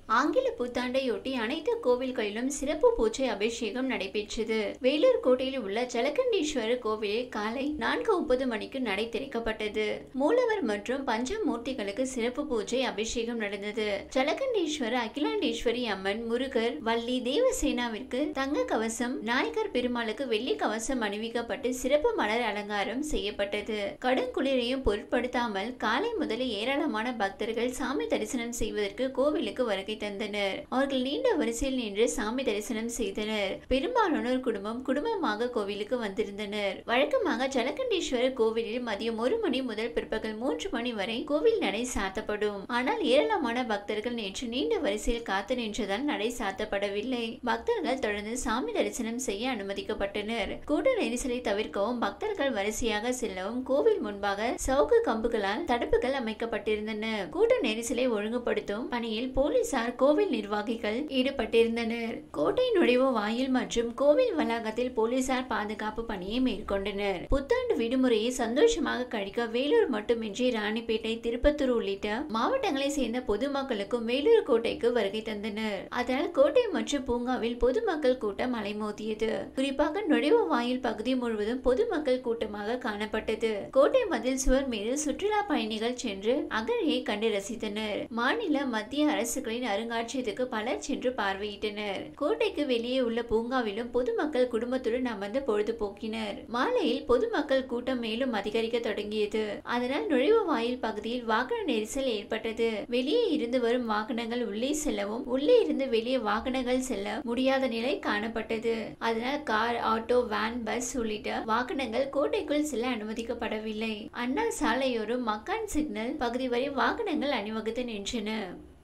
ஆங்கில புத்தாண்டையொட்டி அனைத்து கோவில்களிலும் சிறப்பு பூஜை அபிஷேகம் நடைபெற்றது. வேலூர் கோட்டையில் உள்ள ஜலகண்டீஸ்வரர் கோவிலில் காலை 4:30 மணிக்கு நடை திறக்கப்பட்டது. மூலவர் மற்றும் பஞ்சமூர்த்திகளுக்கு சிறப்பு பூஜை அபிஷேகம் நடந்தது. ஜலகண்டீஸ்வரர், அகிலாண்டேஸ்வரி அம்மன், முருகர், வள்ளி, தேவசேனாவிற்கு தங்க கவசம், நாயகர் பெருமாளுக்கு வெள்ளி கவசம் அணிவிக்கப்பட்டு சிறப்பு மலர் அலங்காரம் செய்யப்பட்டது. கடும் குளிரையும் பொருட்படுத்தாமல் காலை முதலே ஏராளமான பக்தர்கள் சாமி தரிசனம் செய்வதற்கு கோவிலுக்கு வருகை தந்தனர். அவர்கள் நீண்ட வரிசையில் நின்று சாமி தரிசனம் செய்தனர். பெரும்பாலானோர் குடும்பமாக கோவிலுக்கு வந்திருந்தனர். வழக்கமாக ஜலகண்டீஸ்வரர் கோவிலில் மதியம் 1 மணி முதல் பிற்பகல் 3 மணி வரை கோவில் நடை சாத்தப்படும். ஆனால் ஏராளமான பக்தர்கள் நேற்று நீண்ட வரிசையில் காத்து நின்றதால் நடை சாத்தப்படவில்லை. பக்தர்கள் தொடர்ந்து சாமி தரிசனம் செய்ய அனுமதிக்கப்பட்டனர். கூட்ட நெரிசலை தவிர்க்கவும் பக்தர்கள் வரிசையாக செல்லவும் கோவில் முன்பாக சவுக்கு கம்புகளால் தடுப்புகள் அமைக்கப்பட்டிருந்தன. கூட்ட நெரிசலை ஒழுங்குபடுத்தும் பணியில் போலீசார், கோவில் நிர்வாகிகள் ஈடுபட்டிருந்தனர். கோட்டை நுழைவு வாயில் மற்றும் கோவில் வளாகத்தில் போலீசார் பாதுகாப்பு பணியை மேற்கொண்டனர். புத்தாண்டு விடுமுறையை சந்தோஷமாக கழிக்க வேலூர் மட்டுமின்றி ராணிப்பேட்டை, திருப்பத்தூர் உள்ளிட்ட மாவட்டங்களை சேர்ந்த பொதுமக்களுக்கும் வேலூர் கோட்டைக்கு வருகை தந்தனர். அதனால் கோட்டை மற்றும் பூங்காவில் பொதுமக்கள் கூட்டம் அலைமோதியது. குறிப்பாக நுழைவு வாயில் பகுதி முழுவதும் பொதுமக்கள் கூட்டமாக காணப்பட்டது. கோட்டை மதில் சுவர் மீது சுற்றுலா பயணிகள் சென்று அகழியை கண்டு ரசித்தனர். மாநில, மத்திய அரசுகளின் அருங்காட்சியகத்துக்கு பலர் சென்று பார்வையிட்டனர். கோட்டைக்கு வெளியே உள்ள பூங்காவிலும் பொதுமக்கள் குடும்பத்துடன் அமர்ந்து பொழுதுபோக்கினர். மாலையில் பொதுமக்கள் கூட்டம் மேலும் அதிகரிக்க தொடங்கியது. அதனால் நுழைவு வாயில் பகுதியில் வாகன நெரிசல் ஏற்பட்டது. வெளியே இருந்து வரும் வாகனங்கள் உள்ளே செல்லவும், உள்ளே இருந்து வெளியே வாகனங்கள் செல்ல முடியாத நிலை காணப்பட்டது. அதனால் கார், ஆட்டோ, வேன், பஸ் உள்ளிட்ட வாகனங்கள் கோட்டைக்குள் செல்ல அனுமதிக்கப்படவில்லை. அண்ணா சாலையோரம் மக்கான் சிக்னல் பகுதி வரை வாகனங்கள் அணிவகுத்து நின்றன.